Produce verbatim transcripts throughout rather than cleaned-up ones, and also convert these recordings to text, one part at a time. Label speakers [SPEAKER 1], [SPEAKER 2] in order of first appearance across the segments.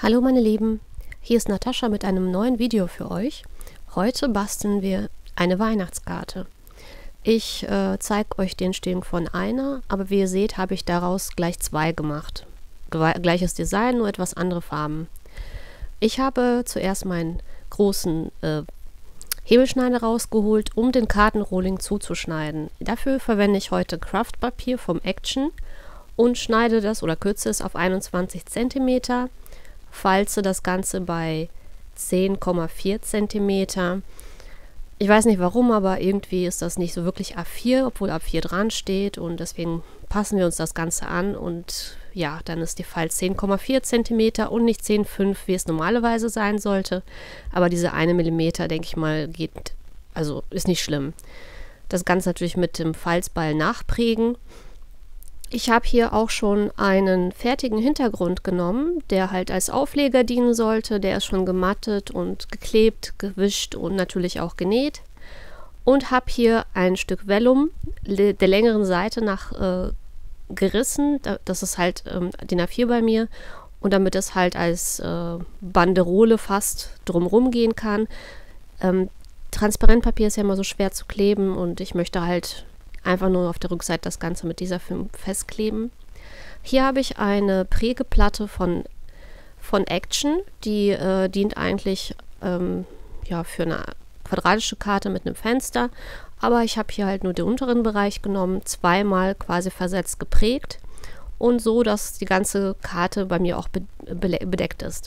[SPEAKER 1] Hallo meine Lieben, hier ist Natascha mit einem neuen Video für euch. Heute basteln wir eine Weihnachtskarte. Ich äh, zeige euch den Steg von einer, aber wie ihr seht, habe ich daraus gleich zwei gemacht. Gleiches Design, nur etwas andere Farben. Ich habe zuerst meinen großen äh, Hebelschneider rausgeholt, um den Kartenrohling zuzuschneiden. Dafür verwende ich heute Kraftpapier vom Action und schneide das oder kürze es auf einundzwanzig Zentimeter. Falze das Ganze bei zehn Komma vier Zentimeter. Ich weiß nicht warum, aber irgendwie ist das nicht so wirklich A vier, obwohl A vier dran steht, und deswegen passen wir uns das Ganze an und ja, dann ist die Falz zehn Komma vier Zentimeter und nicht zehn Komma fünf, wie es normalerweise sein sollte. Aber diese eine Millimeter, denke ich mal, geht, also ist nicht schlimm. Das Ganze natürlich mit dem Falzball nachprägen. Ich habe hier auch schon einen fertigen Hintergrund genommen, der halt als Aufleger dienen sollte. Der ist schon gemattet und geklebt, gewischt und natürlich auch genäht. Und habe hier ein Stück Vellum der längeren Seite nach äh, gerissen. Das ist halt ähm, D I N A vier bei mir. Und damit es halt als äh, Banderole fast drumherum gehen kann. Ähm, Transparentpapier ist ja immer so schwer zu kleben und ich möchte halt einfach nur auf der Rückseite das Ganze mit dieser Film festkleben. Hier habe ich eine Prägeplatte von, von Action, die äh, dient eigentlich ähm, ja, für eine quadratische Karte mit einem Fenster, aber ich habe hier halt nur den unteren Bereich genommen, zweimal quasi versetzt geprägt und so, dass die ganze Karte bei mir auch be bedeckt ist.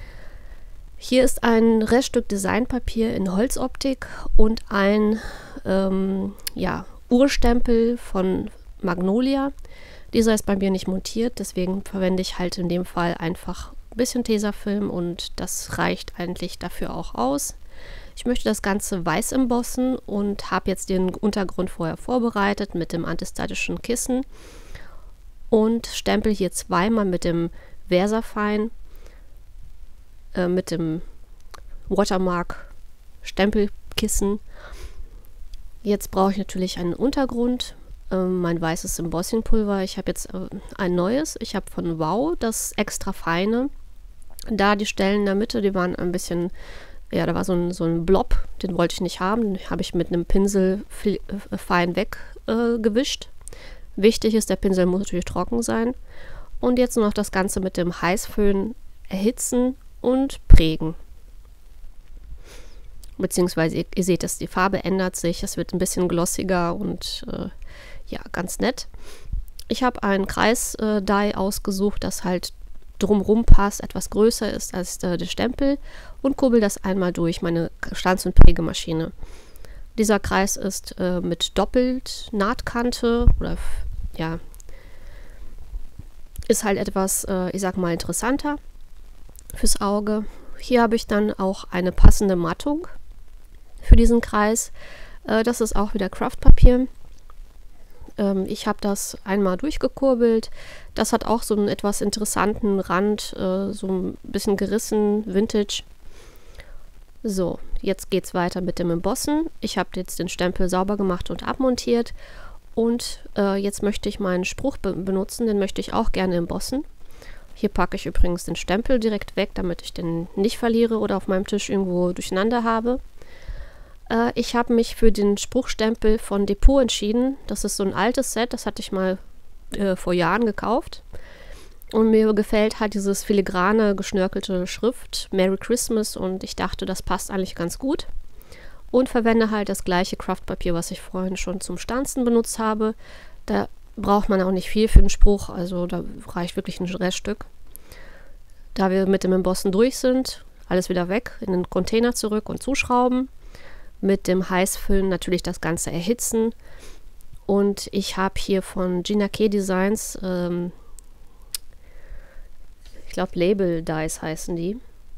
[SPEAKER 1] Hier ist ein Reststück Designpapier in Holzoptik und ein ähm, ja, Urstempel von Magnolia. Dieser ist bei mir nicht montiert, deswegen verwende ich halt in dem Fall einfach ein bisschen Tesafilm und das reicht eigentlich dafür auch aus. Ich möchte das Ganze weiß embossen und habe jetzt den Untergrund vorher vorbereitet mit dem antistatischen Kissen und stempel hier zweimal mit dem Versafine, äh, mit dem Watermark Stempelkissen. Jetzt brauche ich natürlich einen Untergrund, äh, mein weißes Embossingpulver. Ich habe jetzt äh, ein neues, ich habe von Wow das extra feine. Da die Stellen in der Mitte, die waren ein bisschen, ja, da war so ein, so ein Blob, den wollte ich nicht haben. Den habe ich mit einem Pinsel viel, äh, fein weggewischt. Äh, Wichtig ist, der Pinsel muss natürlich trocken sein. Und jetzt noch das Ganze mit dem Heißföhn erhitzen und prägen. Beziehungsweise ihr, ihr seht, dass die Farbe ändert sich, es wird ein bisschen glossiger und äh, ja, ganz nett. Ich habe einen Kreis-Die äh, ausgesucht, das halt drumherum passt, etwas größer ist als äh, der Stempel, und kurbel das einmal durch meine Stanz- und Prägemaschine. Dieser Kreis ist äh, mit doppelt Nahtkante oder ja, ist halt etwas, äh, ich sag mal, interessanter fürs Auge. Hier habe ich dann auch eine passende Mattung für diesen Kreis. Äh, das ist auch wieder Kraftpapier. Ähm, ich habe das einmal durchgekurbelt. Das hat auch so einen etwas interessanten Rand, äh, so ein bisschen gerissen, Vintage. So, jetzt geht es weiter mit dem Embossen. Ich habe jetzt den Stempel sauber gemacht und abmontiert. Und äh, jetzt möchte ich meinen Spruch be benutzen, den möchte ich auch gerne embossen. Hier packe ich übrigens den Stempel direkt weg, damit ich den nicht verliere oder auf meinem Tisch irgendwo durcheinander habe. Äh, ich habe mich für den Spruchstempel von Depot entschieden. Das ist so ein altes Set, das hatte ich mal äh, vor Jahren gekauft. Und mir gefällt halt dieses filigrane, geschnörkelte Schrift, Merry Christmas, und ich dachte, das passt eigentlich ganz gut. Und verwende halt das gleiche Kraftpapier, was ich vorhin schon zum Stanzen benutzt habe. Da braucht man auch nicht viel für den Spruch, also da reicht wirklich ein Reststück. Da wir mit dem Embossen durch sind, alles wieder weg, in den Container zurück und zuschrauben. Mit dem Heißfüllen natürlich das Ganze erhitzen. Und ich habe hier von Gina K Designs, ähm, ich glaube Label Dies heißen die.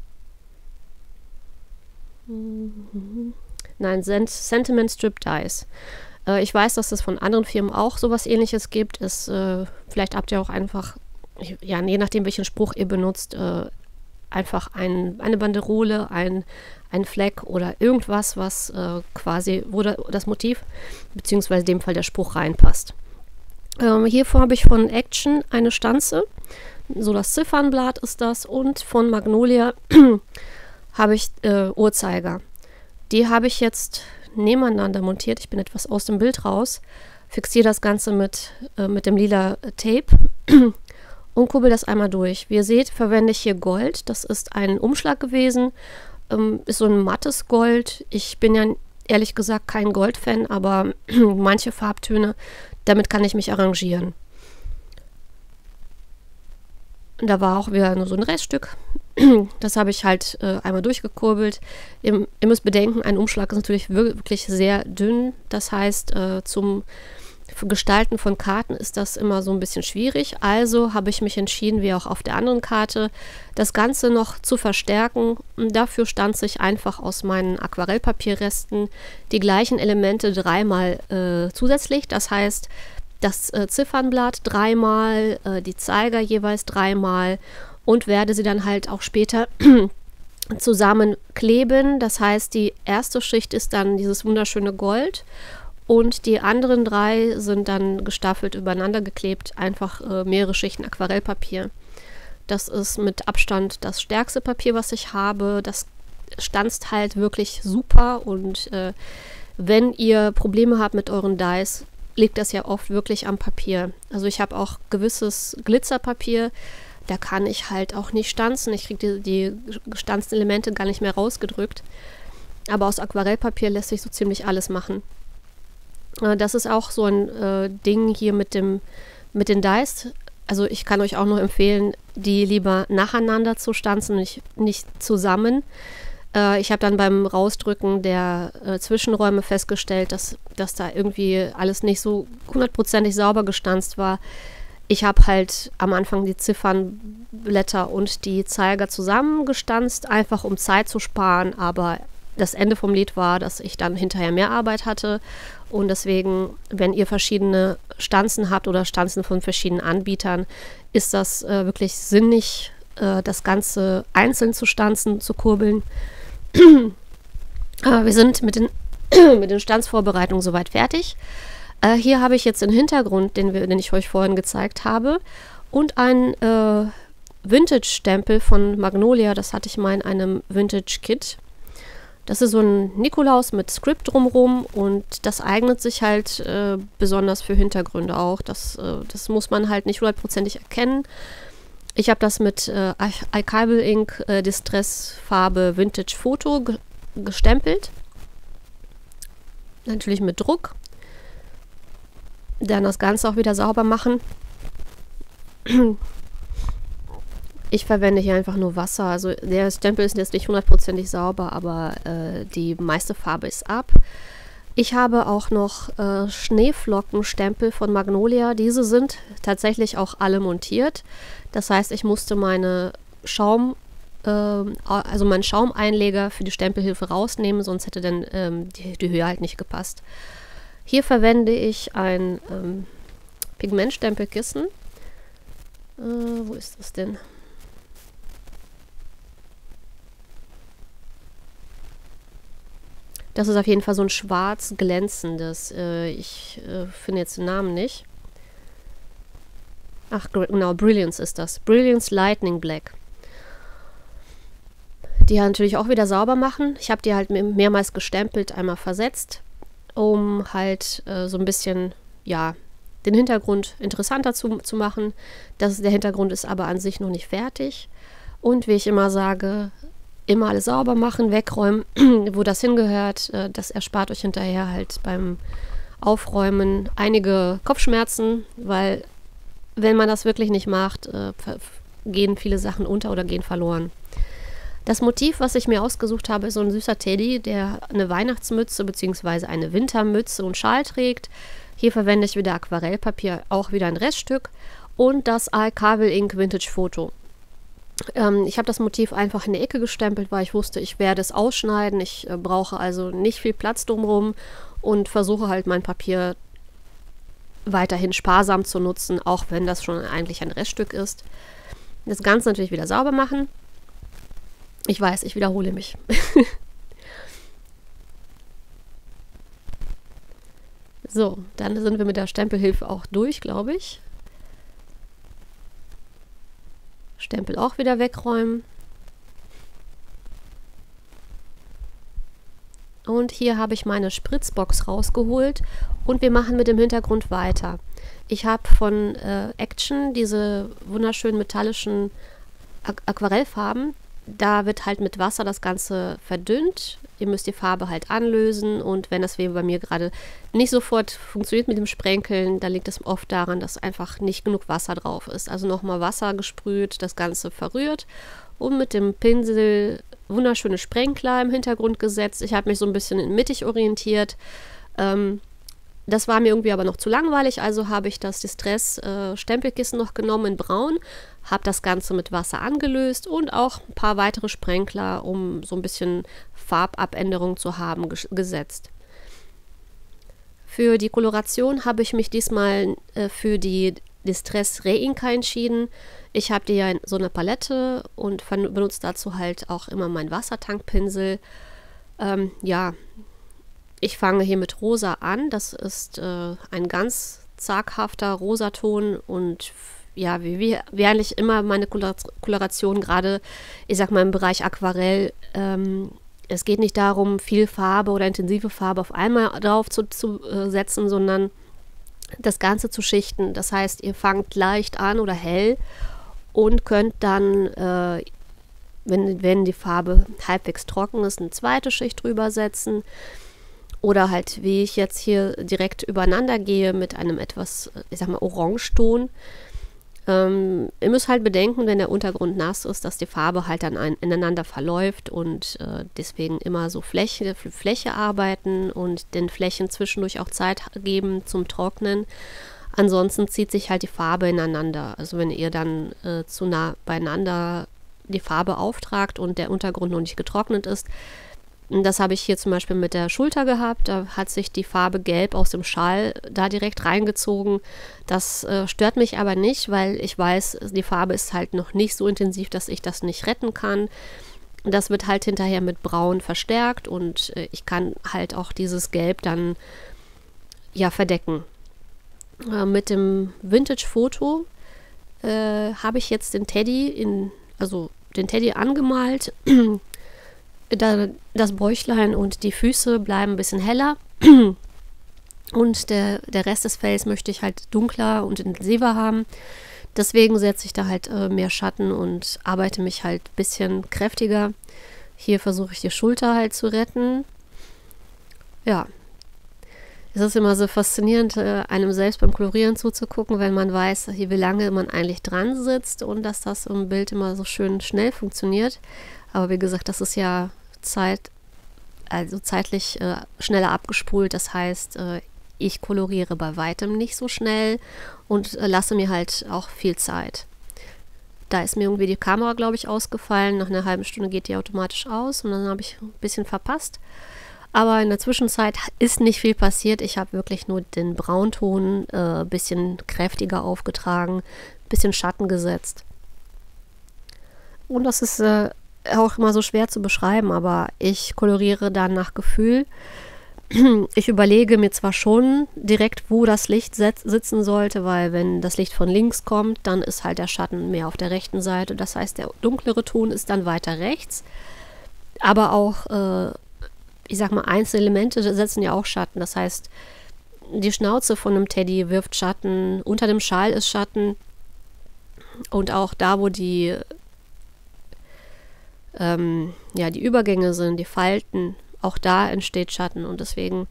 [SPEAKER 1] Mhm. Nein, Sentiment Strip Dies. Äh, ich weiß, dass es von anderen Firmen auch sowas Ähnliches gibt. Es, äh, vielleicht habt ihr auch einfach, ja, je nachdem welchen Spruch ihr benutzt, äh, einfach ein, eine Banderole, ein, ein Fleck oder irgendwas, was äh, quasi, wo da, das Motiv, beziehungsweise in dem Fall der Spruch reinpasst. Ähm, hiervor habe ich von Action eine Stanze. So das Ziffernblatt ist das. Und von Magnolia habe ich äh, Uhrzeiger. Die habe ich jetzt nebeneinander montiert. Ich bin etwas aus dem Bild raus. Fixiere das Ganze mit, äh, mit dem lila Tape und kurbel das einmal durch. Wie ihr seht, verwende ich hier Gold. Das ist ein Umschlag gewesen. Ähm, ist so ein mattes Gold. Ich bin ja ehrlich gesagt kein Goldfan, aber manche Farbtöne, damit kann ich mich arrangieren. Und da war auch wieder nur so ein Reststück. Das habe ich halt äh, einmal durchgekurbelt. Ihr, ihr müsst bedenken, ein Umschlag ist natürlich wirklich sehr dünn. Das heißt, äh, zum Gestalten von Karten ist das immer so ein bisschen schwierig. Also habe ich mich entschieden, wie auch auf der anderen Karte, das Ganze noch zu verstärken. Und dafür stanze ich einfach aus meinen Aquarellpapierresten die gleichen Elemente dreimal äh, zusätzlich. Das heißt, das äh, Ziffernblatt dreimal, äh, die Zeiger jeweils dreimal und werde sie dann halt auch später zusammenkleben. Das heißt, die erste Schicht ist dann dieses wunderschöne Gold und die anderen drei sind dann gestaffelt übereinander geklebt, einfach äh, mehrere Schichten Aquarellpapier. Das ist mit Abstand das stärkste Papier, was ich habe. Das stanzt halt wirklich super und äh, wenn ihr Probleme habt mit euren Dies, liegt das ja oft wirklich am Papier. Also ich habe auch gewisses Glitzerpapier, da kann ich halt auch nicht stanzen. Ich kriege die, die gestanzten Elemente gar nicht mehr rausgedrückt. Aber aus Aquarellpapier lässt sich so ziemlich alles machen. Äh, das ist auch so ein äh, Ding hier mit dem mit den Dies. Also ich kann euch auch nur empfehlen, die lieber nacheinander zu stanzen, nicht, nicht zusammen. Ich habe dann beim Rausdrücken der äh, Zwischenräume festgestellt, dass, dass da irgendwie alles nicht so hundertprozentig sauber gestanzt war. Ich habe halt am Anfang die Ziffernblätter und die Zeiger zusammengestanzt, einfach um Zeit zu sparen, aber das Ende vom Lied war, dass ich dann hinterher mehr Arbeit hatte und deswegen, wenn ihr verschiedene Stanzen habt oder Stanzen von verschiedenen Anbietern, ist das äh, wirklich sinnig, äh, das Ganze einzeln zu stanzen, zu kurbeln. Wir sind mit den, mit den Stanzvorbereitungen soweit fertig. Äh, hier habe ich jetzt den Hintergrund, den, wir, den ich euch vorhin gezeigt habe und ein äh, Vintage-Stempel von Magnolia. Das hatte ich mal in einem Vintage-Kit. Das ist so ein Nikolaus mit Skript drumherum und das eignet sich halt äh, besonders für Hintergründe auch. Das, äh, das muss man halt nicht hundertprozentig erkennen. Ich habe das mit äh, Archival Ink äh, Distress Farbe Vintage Photo ge gestempelt. Natürlich mit Druck. Dann das Ganze auch wieder sauber machen. Ich verwende hier einfach nur Wasser. Also der Stempel ist jetzt nicht hundertprozentig sauber, aber äh, die meiste Farbe ist ab. Ich habe auch noch äh, Schneeflockenstempel von Magnolia. Diese sind tatsächlich auch alle montiert. Das heißt, ich musste meine Schaum, äh, also meinen Schaumeinleger für die Stempelhilfe rausnehmen, sonst hätte dann ähm, die, die Höhe halt nicht gepasst. Hier verwende ich ein ähm, Pigmentstempelkissen. Äh, wo ist das denn? Das ist auf jeden Fall so ein schwarz glänzendes. Äh, ich äh, finde jetzt den Namen nicht. Ach genau, Brilliance ist das. Brilliance Lightning Black. Die natürlich auch wieder sauber machen. Ich habe die halt mehrmals gestempelt, einmal versetzt, um halt äh, so ein bisschen, ja, den Hintergrund interessanter zu, zu machen. Das, der Hintergrund ist aber an sich noch nicht fertig. Und wie ich immer sage, immer alles sauber machen, wegräumen, wo das hingehört. Äh, das erspart euch hinterher halt beim Aufräumen einige Kopfschmerzen, weil wenn man das wirklich nicht macht, äh, gehen viele Sachen unter oder gehen verloren. Das Motiv, was ich mir ausgesucht habe, ist so ein süßer Teddy, der eine Weihnachtsmütze bzw. eine Wintermütze und Schal trägt. Hier verwende ich wieder Aquarellpapier, auch wieder ein Reststück und das Archival Ink Vintage Photo. Ähm, ich habe das Motiv einfach in die Ecke gestempelt, weil ich wusste, ich werde es ausschneiden. Ich äh, brauche also nicht viel Platz drumherum und versuche halt mein Papier weiterhin sparsam zu nutzen, auch wenn das schon eigentlich ein Reststück ist. Das Ganze natürlich wieder sauber machen. Ich weiß, ich wiederhole mich. So, dann sind wir mit der Stempelhilfe auch durch, glaube ich. Stempel auch wieder wegräumen. Und hier habe ich meine Spritzbox rausgeholt und wir machen mit dem Hintergrund weiter. Ich habe von äh, Action diese wunderschönen metallischen Aqu- Aquarellfarben. Da wird halt mit Wasser das Ganze verdünnt. Ihr müsst die Farbe halt anlösen und wenn das wie bei mir gerade nicht sofort funktioniert mit dem Sprenkeln, dann liegt es oft daran, dass einfach nicht genug Wasser drauf ist. Also nochmal Wasser gesprüht, das Ganze verrührt und mit dem Pinsel wunderschöne Sprenkler im Hintergrund gesetzt. Ich habe mich so ein bisschen in mittig orientiert. Ähm, das war mir irgendwie aber noch zu langweilig, also habe ich das Distress äh, Stempelkissen noch genommen in braun, habe das Ganze mit Wasser angelöst und auch ein paar weitere Sprenkler, um so ein bisschen Farbabänderung zu haben, ges gesetzt. Für die Koloration habe ich mich diesmal äh, für die Distress Reinka entschieden. Ich habe die ja in so eine Palette und benutze dazu halt auch immer meinen Wassertankpinsel. Ähm, ja, ich fange hier mit Rosa an. Das ist äh, ein ganz zaghafter Rosaton und ja, wie, wie, wie eigentlich immer meine Koloration, gerade, ich sag mal im Bereich Aquarell, ähm, es geht nicht darum, viel Farbe oder intensive Farbe auf einmal drauf zu, zu äh, setzen, sondern das Ganze zu schichten. Das heißt, ihr fangt leicht an oder hell und könnt dann, äh, wenn, wenn die Farbe halbwegs trocken ist, eine zweite Schicht drüber setzen. Oder halt, wie ich jetzt hier direkt übereinander gehe mit einem etwas, ich sag mal, Orangeton. Ähm, ihr müsst halt bedenken, wenn der Untergrund nass ist, dass die Farbe halt dann ein, ineinander verläuft und äh, deswegen immer so Fläche für Fläche arbeiten und den Flächen zwischendurch auch Zeit geben zum Trocknen. Ansonsten zieht sich halt die Farbe ineinander. Also wenn ihr dann äh, zu nah beieinander die Farbe auftragt und der Untergrund noch nicht getrocknet ist, das habe ich hier zum Beispiel mit der Schulter gehabt. Da hat sich die Farbe Gelb aus dem Schal da direkt reingezogen. Das äh, stört mich aber nicht, weil ich weiß, die Farbe ist halt noch nicht so intensiv, dass ich das nicht retten kann. Das wird halt hinterher mit Braun verstärkt und äh, ich kann halt auch dieses Gelb dann ja verdecken. Äh, mit dem Vintage-Foto äh, habe ich jetzt den Teddy in, also den Teddy angemalt. Da, das Bäuchlein und die Füße bleiben ein bisschen heller und der, der Rest des Fells möchte ich halt dunkler und intensiver haben. Deswegen setze ich da halt äh, mehr Schatten und arbeite mich halt ein bisschen kräftiger. Hier versuche ich die Schulter halt zu retten. Ja, es ist immer so faszinierend, äh, einem selbst beim Kolorieren zuzugucken, wenn man weiß, wie lange man eigentlich dran sitzt und dass das im Bild immer so schön schnell funktioniert. Aber wie gesagt, das ist ja Zeit, also zeitlich äh, schneller abgespult. Das heißt, äh, ich koloriere bei weitem nicht so schnell und äh, lasse mir halt auch viel Zeit. Da ist mir irgendwie die Kamera, glaube ich, ausgefallen. Nach einer halben Stunde geht die automatisch aus und dann habe ich ein bisschen verpasst. Aber in der Zwischenzeit ist nicht viel passiert. Ich habe wirklich nur den Braunton ein äh, bisschen kräftiger aufgetragen, ein bisschen Schatten gesetzt. Und das ist äh, auch immer so schwer zu beschreiben, aber ich koloriere dann nach Gefühl. Ich überlege mir zwar schon direkt, wo das Licht sitzen sollte, weil wenn das Licht von links kommt, dann ist halt der Schatten mehr auf der rechten Seite. Das heißt, der dunklere Ton ist dann weiter rechts. Aber auch, äh, ich sag mal, Einzelelemente setzen ja auch Schatten. Das heißt, die Schnauze von einem Teddy wirft Schatten, unter dem Schal ist Schatten und auch da, wo die Ähm, ja, die Übergänge sind, die Falten, auch da entsteht Schatten und deswegen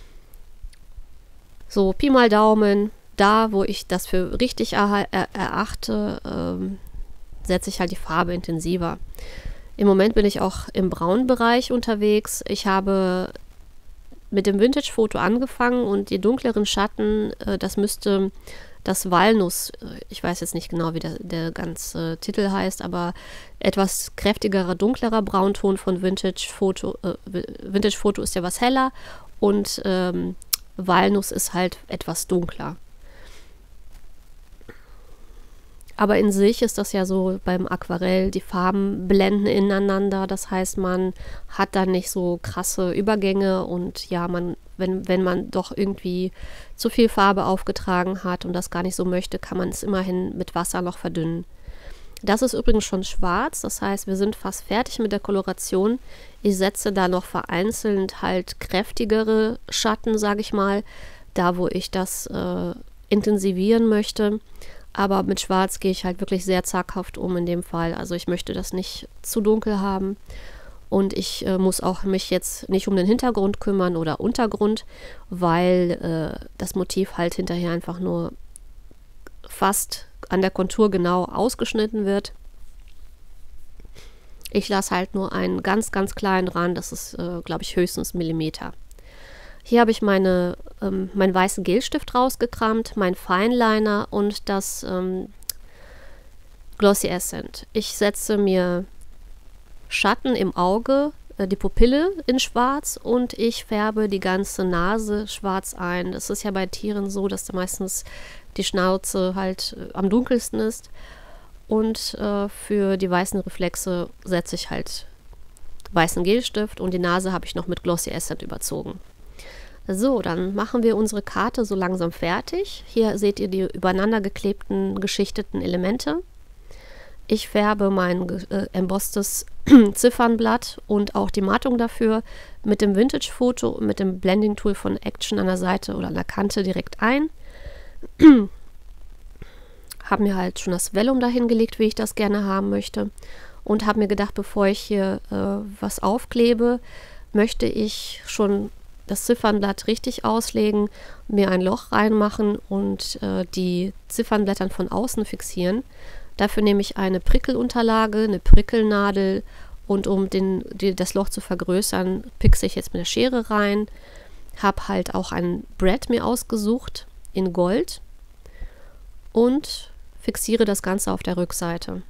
[SPEAKER 1] so Pi mal Daumen, da wo ich das für richtig er er erachte, ähm, setze ich halt die Farbe intensiver. Im Moment bin ich auch im Braunbereich unterwegs. Ich habe mit dem Vintage-Foto angefangen und die dunkleren Schatten, äh, das müsste das Walnuss, ich weiß jetzt nicht genau, wie der, der ganze Titel heißt, aber etwas kräftigerer, dunklerer Braunton von Vintage-Foto. Äh, Vintage-Foto ist ja was heller und ähm, Walnuss ist halt etwas dunkler. Aber in sich ist das ja so beim Aquarell, die Farben blenden ineinander, das heißt, man hat dann nicht so krasse Übergänge und ja, man, wenn, wenn man doch irgendwie zu viel Farbe aufgetragen hat und das gar nicht so möchte, kann man es immerhin mit Wasser noch verdünnen. Das ist übrigens schon schwarz, das heißt, wir sind fast fertig mit der Koloration. Ich setze da noch vereinzelt halt kräftigere Schatten, sage ich mal, da wo ich das äh, intensivieren möchte. Aber mit Schwarz gehe ich halt wirklich sehr zaghaft um in dem Fall. Also ich möchte das nicht zu dunkel haben. Und ich äh, muss auch mich jetzt nicht um den Hintergrund kümmern oder Untergrund, weil äh, das Motiv halt hinterher einfach nur fast an der Kontur genau ausgeschnitten wird. Ich lasse halt nur einen ganz, ganz kleinen Rand, das ist, äh, glaube ich, höchstens Millimeter. Hier habe ich meine, ähm, meinen weißen Gelstift rausgekramt, mein Fineliner und das ähm, Glossy Accent. Ich setze mir Schatten im Auge, äh, die Pupille in schwarz und ich färbe die ganze Nase schwarz ein. Das ist ja bei Tieren so, dass da meistens die Schnauze halt äh, am dunkelsten ist. Und äh, für die weißen Reflexe setze ich halt weißen Gelstift und die Nase habe ich noch mit Glossy Accent überzogen. So, dann machen wir unsere Karte so langsam fertig. Hier seht ihr die übereinander geklebten, geschichteten Elemente. Ich färbe mein äh, embosstes Ziffernblatt und auch die Mattung dafür mit dem Vintage-Foto, mit dem Blending-Tool von Action an der Seite oder an der Kante direkt ein. Habe mir halt schon das Vellum dahin gelegt, wie ich das gerne haben möchte. Und habe mir gedacht, bevor ich hier äh, was aufklebe, möchte ich schon das Ziffernblatt richtig auslegen, mir ein Loch reinmachen und äh, die Ziffernblättern von außen fixieren. Dafür nehme ich eine Prickelunterlage, eine Prickelnadel und um den, die, das Loch zu vergrößern, pickse ich jetzt mit der Schere rein. Habe halt auch ein Brad mir ausgesucht in Gold und fixiere das Ganze auf der Rückseite.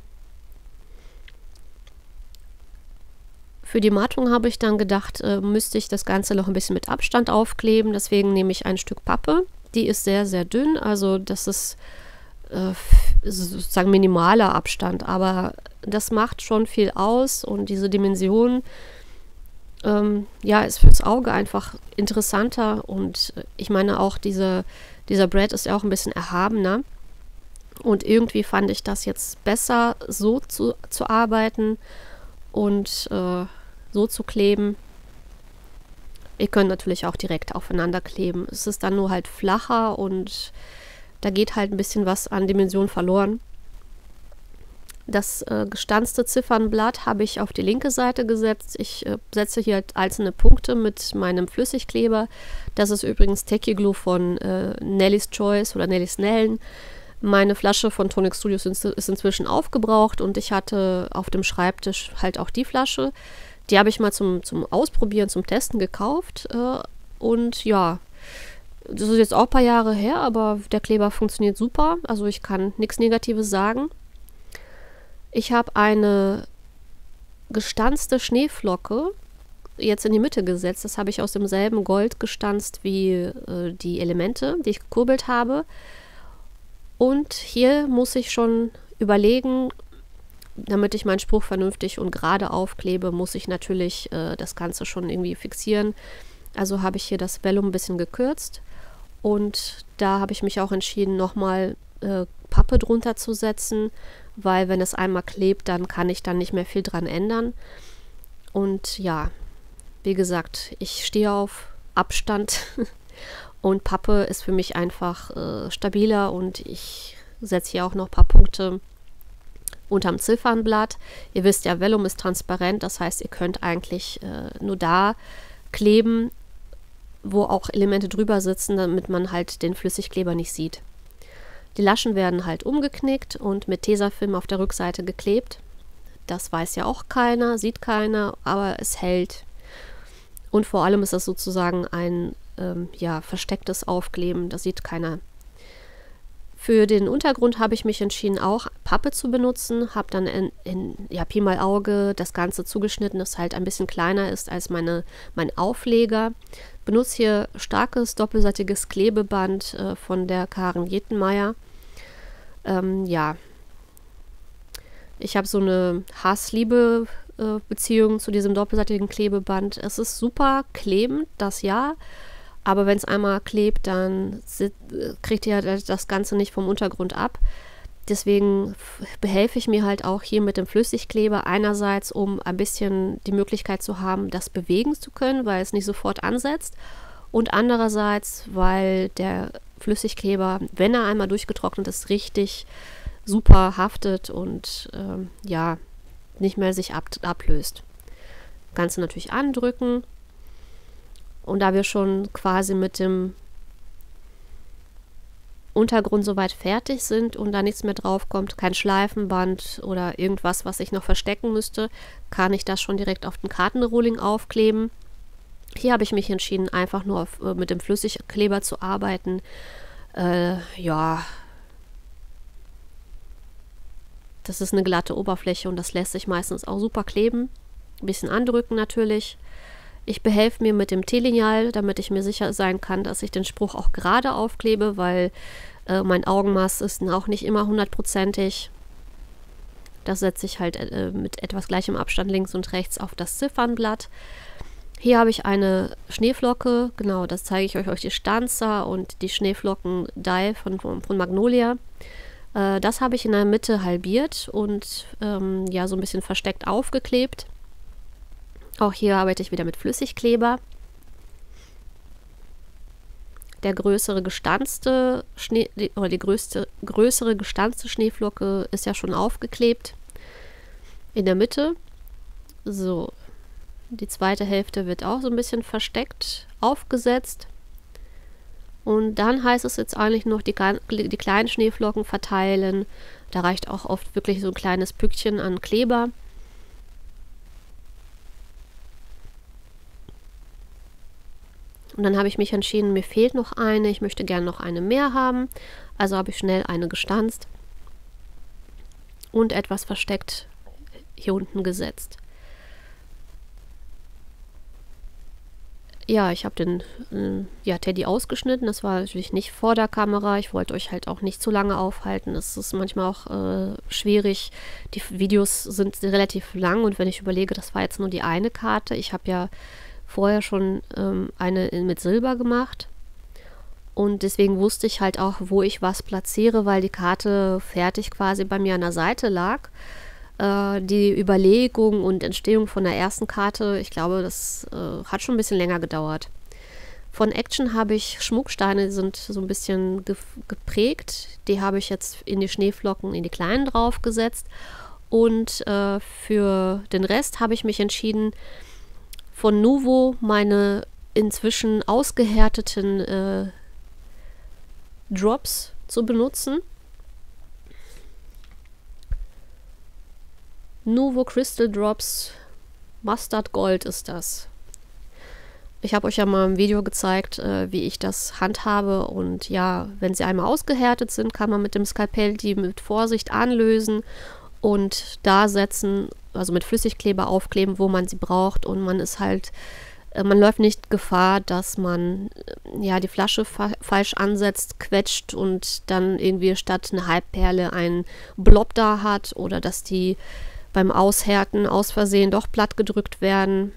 [SPEAKER 1] Für die Mattung habe ich dann gedacht, äh, müsste ich das Ganze noch ein bisschen mit Abstand aufkleben. Deswegen nehme ich ein Stück Pappe. Die ist sehr, sehr dünn, also das ist äh, sozusagen minimaler Abstand. Aber das macht schon viel aus und diese Dimension ähm, ja, ist fürs Auge einfach interessanter. Und ich meine auch, diese, dieser Brad ist ja auch ein bisschen erhabener. Und irgendwie fand ich das jetzt besser, so zu, zu arbeiten und äh, so zu kleben. Ihr könnt natürlich auch direkt aufeinander kleben. Es ist dann nur halt flacher und da geht halt ein bisschen was an Dimension verloren. Das äh, gestanzte Ziffernblatt habe ich auf die linke Seite gesetzt. Ich äh, setze hier halt einzelne Punkte mit meinem Flüssigkleber. Das ist übrigens Techie Glue von äh, Nelly's Choice oder Nelly's Nellen. Meine Flasche von Tonic Studios ist inzwischen aufgebraucht und ich hatte auf dem Schreibtisch halt auch die Flasche. Die habe ich mal zum, zum Ausprobieren, zum Testen gekauft. Äh, und ja, das ist jetzt auch ein paar Jahre her, aber der Kleber funktioniert super. Also ich kann nichts Negatives sagen. Ich habe eine gestanzte Schneeflocke jetzt in die Mitte gesetzt. Das habe ich aus demselben Gold gestanzt wie äh, die Elemente, die ich gekurbelt habe. Und hier muss ich schon überlegen, damit ich meinen Spruch vernünftig und gerade aufklebe, muss ich natürlich äh, das Ganze schon irgendwie fixieren. Also habe ich hier das Vellum ein bisschen gekürzt und da habe ich mich auch entschieden, nochmal äh, Pappe drunter zu setzen, weil wenn es einmal klebt, dann kann ich dann nicht mehr viel dran ändern. Und ja, wie gesagt, ich stehe auf Abstand. Und Pappe ist für mich einfach äh, stabiler und ich setze hier auch noch ein paar Punkte unterm Ziffernblatt. Ihr wisst ja, Vellum ist transparent, das heißt, ihr könnt eigentlich äh, nur da kleben, wo auch Elemente drüber sitzen, damit man halt den Flüssigkleber nicht sieht. Die Laschen werden halt umgeknickt und mit Tesafilm auf der Rückseite geklebt. Das weiß ja auch keiner, sieht keiner, aber es hält. Und vor allem ist das sozusagen ein ähm, ja, verstecktes Aufkleben, das sieht keiner. Für den Untergrund habe ich mich entschieden, auch Pappe zu benutzen, habe dann in, in ja, Pi mal Auge das Ganze zugeschnitten, das halt ein bisschen kleiner ist als meine, mein Aufleger. Benutze hier starkes doppelseitiges Klebeband äh, von der Karen Jettenmeier. Ähm, ja, ich habe so eine Hass-Liebe-Beziehung zu diesem doppelseitigen Klebeband. Es ist super klebend, das ja, aber wenn es einmal klebt, dann kriegt ihr das Ganze nicht vom Untergrund ab. deswegen behelfe ich mir halt auch hier mit dem Flüssigkleber einerseits, um ein bisschen die Möglichkeit zu haben, das bewegen zu können, weil es nicht sofort ansetzt, und andererseits, weil der Flüssigkleber, wenn er einmal durchgetrocknet ist, richtig super haftet und ähm, ja, nicht mehr sich ab, ablöst. Ganze natürlich andrücken, und da wir schon quasi mit dem Untergrund soweit fertig sind und da nichts mehr drauf kommt, kein Schleifenband oder irgendwas, was ich noch verstecken müsste, kann ich das schon direkt auf den Kartenrohling aufkleben. Hier habe ich mich entschieden, einfach nur auf, äh, mit dem Flüssigkleber zu arbeiten. Äh, ja, das ist eine glatte Oberfläche und das lässt sich meistens auch super kleben. Ein bisschen andrücken natürlich. Ich behelfe mir mit dem T-Lineal, damit ich mir sicher sein kann, dass ich den Spruch auch gerade aufklebe, weil äh, mein Augenmaß ist auch nicht immer hundertprozentig. Das setze ich halt äh, mit etwas gleichem Abstand links und rechts auf das Ziffernblatt. Hier habe ich eine Schneeflocke, genau, das zeige ich euch, euch die Stanza und die Schneeflocken-Die von, von, von Magnolia. Äh, das habe ich in der Mitte halbiert und ähm, ja, so ein bisschen versteckt aufgeklebt. Auch hier arbeite ich wieder mit Flüssigkleber. Der größere gestanzte Schnee, die, oder die größte, größere gestanzte Schneeflocke ist ja schon aufgeklebt. In der Mitte. So, die zweite Hälfte wird auch so ein bisschen versteckt aufgesetzt. Und dann heißt es jetzt eigentlich noch die, die kleinen Schneeflocken verteilen. Da reicht auch oft wirklich so ein kleines Pückchen an Kleber. Und dann habe ich mich entschieden, mir fehlt noch eine, ich möchte gerne noch eine mehr haben. Also habe ich schnell eine gestanzt und etwas versteckt hier unten gesetzt. Ja, ich habe den äh, ja, Teddy ausgeschnitten. Das war natürlich nicht vor der Kamera. Ich wollte euch halt auch nicht zu lange aufhalten. Es ist manchmal auch äh, schwierig. Die Videos sind relativ lang und wenn ich überlege, das war jetzt nur die eine Karte. Ich habe ja vorher schon ähm, eine mit Silber gemacht und deswegen wusste ich halt auch, wo ich was platziere, weil die Karte fertig quasi bei mir an der Seite lag. Äh, die Überlegung und Entstehung von der ersten Karte, ich glaube, das äh, hat schon ein bisschen länger gedauert. Von Action habe ich Schmucksteine, die sind so ein bisschen ge geprägt. Die habe ich jetzt in die Schneeflocken, in die kleinen draufgesetzt und äh, für den Rest habe ich mich entschieden, von Nuvo meine inzwischen ausgehärteten äh, Drops zu benutzen. Nuvo Crystal Drops Mustard Gold ist das. Ich habe euch ja mal im Video gezeigt, äh, wie ich das handhabe und ja, wenn sie einmal ausgehärtet sind, kann man mit dem Skalpell die mit Vorsicht anlösen und da setzen, also mit Flüssigkleber aufkleben, wo man sie braucht und man ist halt, äh, man läuft nicht Gefahr, dass man äh, ja die Flasche fa falsch ansetzt, quetscht und dann irgendwie statt eine Halbperle einen Blob da hat oder dass die beim Aushärten aus Versehen doch platt gedrückt werden.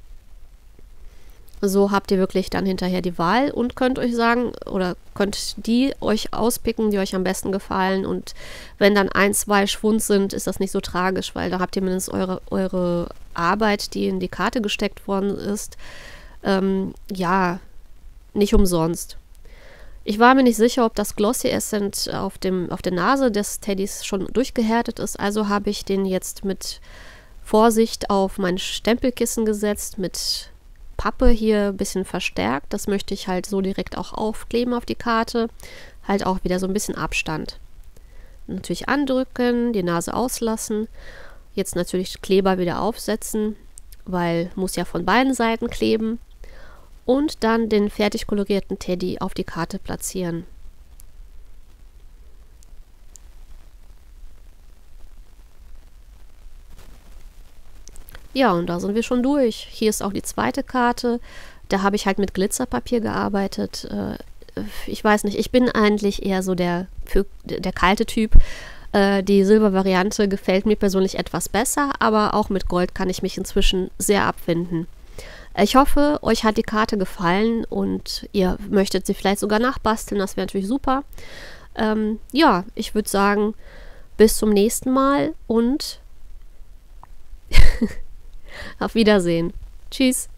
[SPEAKER 1] So habt ihr wirklich dann hinterher die Wahl und könnt euch sagen oder könnt die euch auspicken, die euch am besten gefallen. Und wenn dann ein, zwei Schwund sind, ist das nicht so tragisch, weil da habt ihr mindestens eure, eure Arbeit, die in die Karte gesteckt worden ist, ähm, ja, nicht umsonst. Ich war mir nicht sicher, ob das Glossy Essence auf, dem, auf der Nase des Teddys schon durchgehärtet ist, also habe ich den jetzt mit Vorsicht auf mein Stempelkissen gesetzt, mit Pappe hier ein bisschen verstärkt. Das möchte ich halt so direkt auch aufkleben auf die Karte. Halt auch wieder so ein bisschen Abstand. Natürlich andrücken, die Nase auslassen. Jetzt natürlich Kleber wieder aufsetzen, weil muss ja von beiden Seiten kleben. Und dann den fertig kolorierten Teddy auf die Karte platzieren. Ja, und da sind wir schon durch. Hier ist auch die zweite Karte. Da habe ich halt mit Glitzerpapier gearbeitet. Ich weiß nicht, ich bin eigentlich eher so der, der kalte Typ. Die Silbervariante gefällt mir persönlich etwas besser, aber auch mit Gold kann ich mich inzwischen sehr abfinden. Ich hoffe, euch hat die Karte gefallen und ihr möchtet sie vielleicht sogar nachbasteln. Das wäre natürlich super. Ähm, ja, ich würde sagen, bis zum nächsten Mal und auf Wiedersehen. Tschüss.